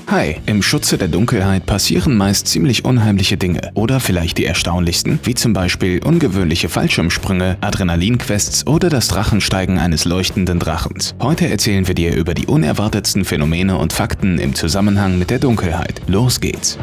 Hi, im Schutze der Dunkelheit passieren meist ziemlich unheimliche Dinge oder vielleicht die erstaunlichsten, wie zum Beispiel ungewöhnliche Fallschirmsprünge, Adrenalinquests oder das Drachensteigen eines leuchtenden Drachens. Heute erzählen wir dir über die unerwartetsten Phänomene und Fakten im Zusammenhang mit der Dunkelheit. Los geht's!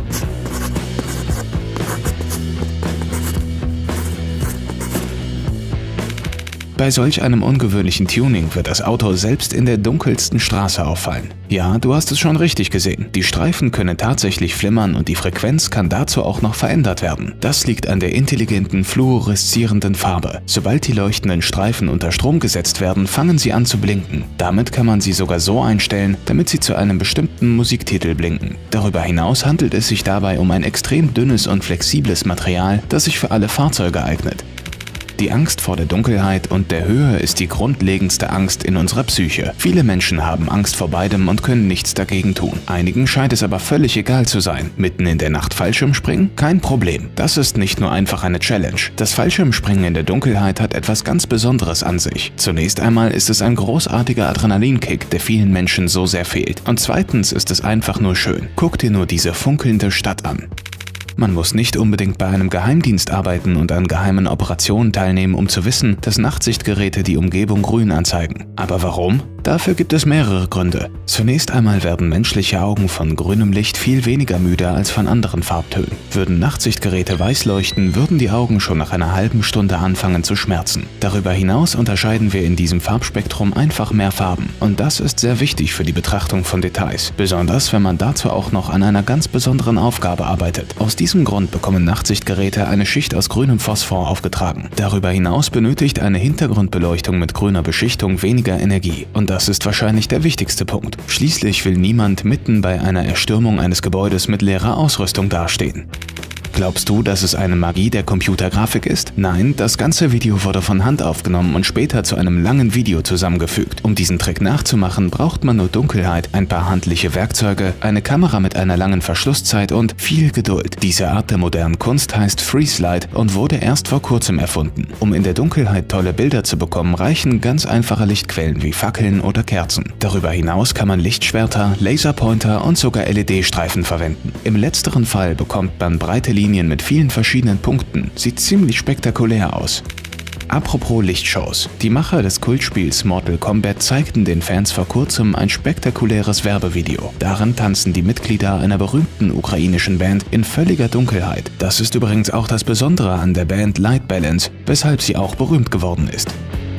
Bei solch einem ungewöhnlichen Tuning wird das Auto selbst in der dunkelsten Straße auffallen. Ja, du hast es schon richtig gesehen. Die Streifen können tatsächlich flimmern und die Frequenz kann dazu auch noch verändert werden. Das liegt an der intelligenten, fluoreszierenden Farbe. Sobald die leuchtenden Streifen unter Strom gesetzt werden, fangen sie an zu blinken. Damit kann man sie sogar so einstellen, damit sie zu einem bestimmten Musiktitel blinken. Darüber hinaus handelt es sich dabei um ein extrem dünnes und flexibles Material, das sich für alle Fahrzeuge eignet. Die Angst vor der Dunkelheit und der Höhe ist die grundlegendste Angst in unserer Psyche. Viele Menschen haben Angst vor beidem und können nichts dagegen tun. Einigen scheint es aber völlig egal zu sein. Mitten in der Nacht Fallschirmspringen? Kein Problem. Das ist nicht nur einfach eine Challenge. Das Fallschirmspringen in der Dunkelheit hat etwas ganz Besonderes an sich. Zunächst einmal ist es ein großartiger Adrenalinkick, der vielen Menschen so sehr fehlt. Und zweitens ist es einfach nur schön. Guck dir nur diese funkelnde Stadt an. Man muss nicht unbedingt bei einem Geheimdienst arbeiten und an geheimen Operationen teilnehmen, um zu wissen, dass Nachtsichtgeräte die Umgebung grün anzeigen. Aber warum? Dafür gibt es mehrere Gründe. Zunächst einmal werden menschliche Augen von grünem Licht viel weniger müde als von anderen Farbtönen. Würden Nachtsichtgeräte weiß leuchten, würden die Augen schon nach einer halben Stunde anfangen zu schmerzen. Darüber hinaus unterscheiden wir in diesem Farbspektrum einfach mehr Farben. Und das ist sehr wichtig für die Betrachtung von Details. Besonders, wenn man dazu auch noch an einer ganz besonderen Aufgabe arbeitet. Aus diesem Grund bekommen Nachtsichtgeräte eine Schicht aus grünem Phosphor aufgetragen. Darüber hinaus benötigt eine Hintergrundbeleuchtung mit grüner Beschichtung weniger Energie. Und das ist wahrscheinlich der wichtigste Punkt. Schließlich will niemand mitten bei einer Erstürmung eines Gebäudes mit leerer Ausrüstung dastehen. Glaubst du, dass es eine Magie der Computergrafik ist? Nein, das ganze Video wurde von Hand aufgenommen und später zu einem langen Video zusammengefügt. Um diesen Trick nachzumachen, braucht man nur Dunkelheit, ein paar handliche Werkzeuge, eine Kamera mit einer langen Verschlusszeit und viel Geduld. Diese Art der modernen Kunst heißt FreeSlide und wurde erst vor kurzem erfunden. Um in der Dunkelheit tolle Bilder zu bekommen, reichen ganz einfache Lichtquellen wie Fackeln oder Kerzen. Darüber hinaus kann man Lichtschwerter, Laserpointer und sogar LED-Streifen verwenden. Im letzteren Fall bekommt man breite Linien mit vielen verschiedenen Punkten. Sieht ziemlich spektakulär aus. Apropos Lichtshows. Die Macher des Kultspiels Mortal Kombat zeigten den Fans vor kurzem ein spektakuläres Werbevideo. Darin tanzen die Mitglieder einer berühmten ukrainischen Band in völliger Dunkelheit. Das ist übrigens auch das Besondere an der Band Light Balance, weshalb sie auch berühmt geworden ist.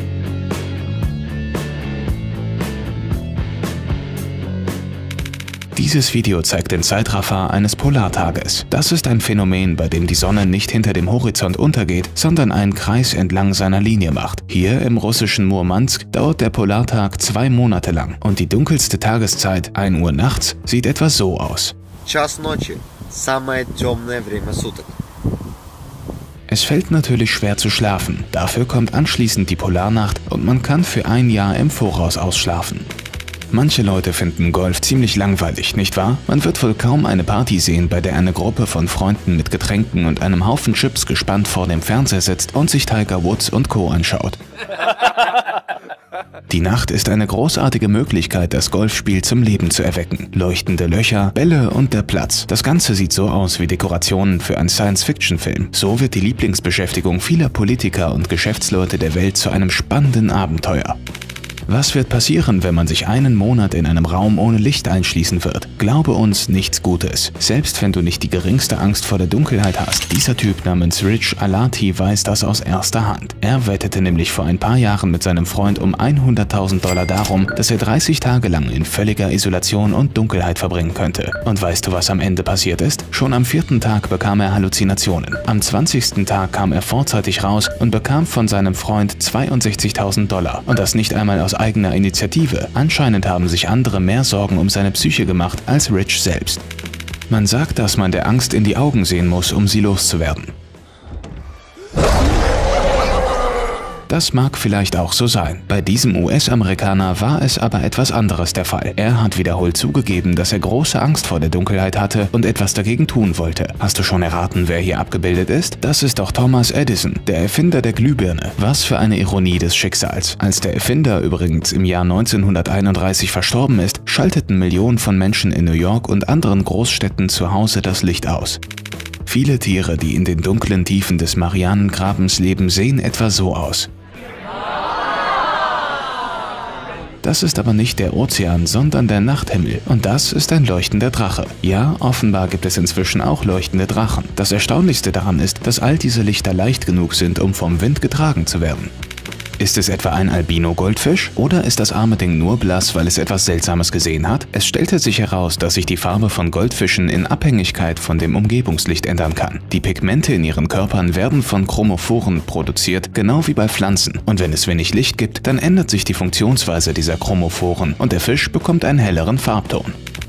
Dieses Video zeigt den Zeitraffer eines Polartages. Das ist ein Phänomen, bei dem die Sonne nicht hinter dem Horizont untergeht, sondern einen Kreis entlang seiner Linie macht. Hier im russischen Murmansk dauert der Polartag 2 Monate lang und die dunkelste Tageszeit, 1 Uhr nachts, sieht etwa so aus. Es fällt natürlich schwer zu schlafen. Dafür kommt anschließend die Polarnacht und man kann für ein Jahr im Voraus ausschlafen. Manche Leute finden Golf ziemlich langweilig, nicht wahr? Man wird wohl kaum eine Party sehen, bei der eine Gruppe von Freunden mit Getränken und einem Haufen Chips gespannt vor dem Fernseher sitzt und sich Tiger Woods und Co. anschaut. Die Nacht ist eine großartige Möglichkeit, das Golfspiel zum Leben zu erwecken. Leuchtende Löcher, Bälle und der Platz. Das Ganze sieht so aus wie Dekorationen für einen Science-Fiction-Film. So wird die Lieblingsbeschäftigung vieler Politiker und Geschäftsleute der Welt zu einem spannenden Abenteuer. Was wird passieren, wenn man sich einen Monat in einem Raum ohne Licht einschließen wird? Glaube uns, nichts Gutes. Selbst wenn du nicht die geringste Angst vor der Dunkelheit hast. Dieser Typ namens Rich Alati weiß das aus erster Hand. Er wettete nämlich vor ein paar Jahren mit seinem Freund um $100.000 darum, dass er 30 Tage lang in völliger Isolation und Dunkelheit verbringen könnte. Und weißt du, was am Ende passiert ist? Schon am 4. Tag bekam er Halluzinationen. Am 20. Tag kam er vorzeitig raus und bekam von seinem Freund $62.000. Und das nicht einmal aus eigener Initiative. Anscheinend haben sich andere mehr Sorgen um seine Psyche gemacht als Rich selbst. Man sagt, dass man der Angst in die Augen sehen muss, um sie loszuwerden. Das mag vielleicht auch so sein. Bei diesem US-Amerikaner war es aber etwas anderes der Fall. Er hat wiederholt zugegeben, dass er große Angst vor der Dunkelheit hatte und etwas dagegen tun wollte. Hast du schon erraten, wer hier abgebildet ist? Das ist doch Thomas Edison, der Erfinder der Glühbirne. Was für eine Ironie des Schicksals. Als der Erfinder übrigens im Jahr 1931 verstorben ist, schalteten Millionen von Menschen in New York und anderen Großstädten zu Hause das Licht aus. Viele Tiere, die in den dunklen Tiefen des Marianengrabens leben, sehen etwa so aus. Das ist aber nicht der Ozean, sondern der Nachthimmel. Und das ist ein leuchtender Drache. Ja, offenbar gibt es inzwischen auch leuchtende Drachen. Das Erstaunlichste daran ist, dass all diese Lichter leicht genug sind, um vom Wind getragen zu werden. Ist es etwa ein Albino-Goldfisch? Oder ist das arme Ding nur blass, weil es etwas Seltsames gesehen hat? Es stellte sich heraus, dass sich die Farbe von Goldfischen in Abhängigkeit von dem Umgebungslicht ändern kann. Die Pigmente in ihren Körpern werden von Chromophoren produziert, genau wie bei Pflanzen. Und wenn es wenig Licht gibt, dann ändert sich die Funktionsweise dieser Chromophoren und der Fisch bekommt einen helleren Farbton.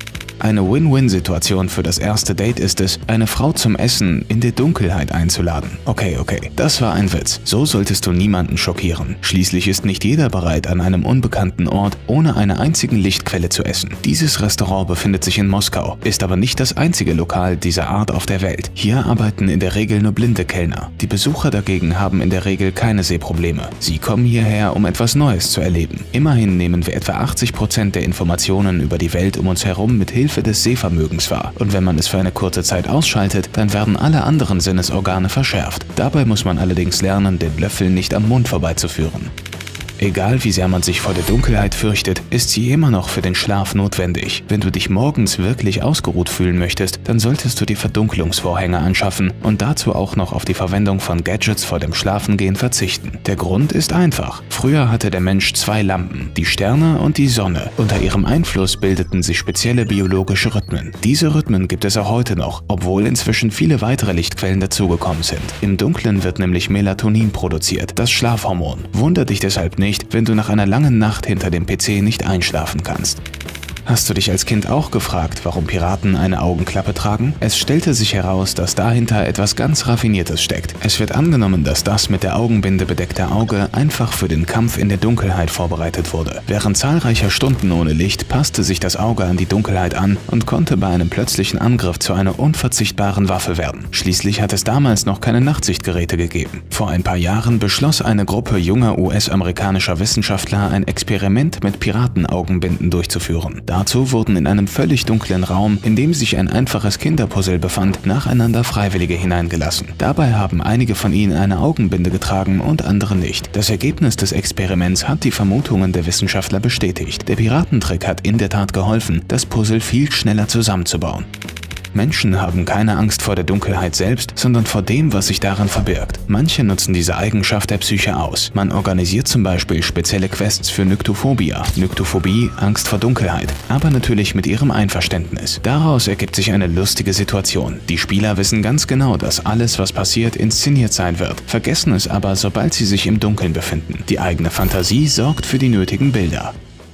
Eine Win-Win-Situation für das erste Date ist es, eine Frau zum Essen in die Dunkelheit einzuladen. Okay, das war ein Witz. So solltest du niemanden schockieren. Schließlich ist nicht jeder bereit, an einem unbekannten Ort ohne eine einzige Lichtquelle zu essen. Dieses Restaurant befindet sich in Moskau, ist aber nicht das einzige Lokal dieser Art auf der Welt. Hier arbeiten in der Regel nur blinde Kellner. Die Besucher dagegen haben in der Regel keine Sehprobleme. Sie kommen hierher, um etwas Neues zu erleben. Immerhin nehmen wir etwa 80% der Informationen über die Welt um uns herum mit Hilfe des Sehvermögens wahr. Und wenn man es für eine kurze Zeit ausschaltet, dann werden alle anderen Sinnesorgane verschärft. Dabei muss man allerdings lernen, den Löffel nicht am Mund vorbeizuführen. Egal wie sehr man sich vor der Dunkelheit fürchtet, ist sie immer noch für den Schlaf notwendig. Wenn du dich morgens wirklich ausgeruht fühlen möchtest, dann solltest du die Verdunkelungsvorhänge anschaffen und dazu auch noch auf die Verwendung von Gadgets vor dem Schlafengehen verzichten. Der Grund ist einfach. Früher hatte der Mensch zwei Lampen, die Sterne und die Sonne. Unter ihrem Einfluss bildeten sich spezielle biologische Rhythmen. Diese Rhythmen gibt es auch heute noch, obwohl inzwischen viele weitere Lichtquellen dazugekommen sind. Im Dunkeln wird nämlich Melatonin produziert, das Schlafhormon. Wunder dich deshalb nicht, wenn du nach einer langen Nacht hinter dem PC nicht einschlafen kannst. Hast du dich als Kind auch gefragt, warum Piraten eine Augenklappe tragen? Es stellte sich heraus, dass dahinter etwas ganz Raffiniertes steckt. Es wird angenommen, dass das mit der Augenbinde bedeckte Auge einfach für den Kampf in der Dunkelheit vorbereitet wurde. Während zahlreicher Stunden ohne Licht passte sich das Auge an die Dunkelheit an und konnte bei einem plötzlichen Angriff zu einer unverzichtbaren Waffe werden. Schließlich hat es damals noch keine Nachtsichtgeräte gegeben. Vor ein paar Jahren beschloss eine Gruppe junger US-amerikanischer Wissenschaftler, ein Experiment mit Piratenaugenbinden durchzuführen. Dazu wurden in einem völlig dunklen Raum, in dem sich ein einfaches Kinderpuzzle befand, nacheinander Freiwillige hineingelassen. Dabei haben einige von ihnen eine Augenbinde getragen und andere nicht. Das Ergebnis des Experiments hat die Vermutungen der Wissenschaftler bestätigt. Der Piratentrick hat in der Tat geholfen, das Puzzle viel schneller zusammenzubauen. Menschen haben keine Angst vor der Dunkelheit selbst, sondern vor dem, was sich darin verbirgt. Manche nutzen diese Eigenschaft der Psyche aus. Man organisiert zum Beispiel spezielle Quests für Nyctophobia. Nyctophobie, Angst vor Dunkelheit, aber natürlich mit ihrem Einverständnis. Daraus ergibt sich eine lustige Situation. Die Spieler wissen ganz genau, dass alles, was passiert, inszeniert sein wird, vergessen es aber, sobald sie sich im Dunkeln befinden. Die eigene Fantasie sorgt für die nötigen Bilder.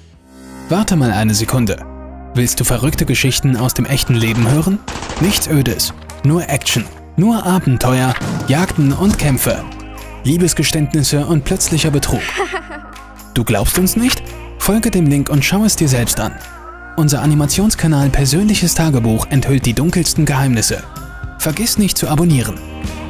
Warte mal eine Sekunde. Willst du verrückte Geschichten aus dem echten Leben hören? Nichts Ödes, nur Action, nur Abenteuer, Jagden und Kämpfe, Liebesgeständnisse und plötzlicher Betrug. Du glaubst uns nicht? Folge dem Link und schau es dir selbst an. Unser Animationskanal Persönliches Tagebuch enthüllt die dunkelsten Geheimnisse. Vergiss nicht zu abonnieren.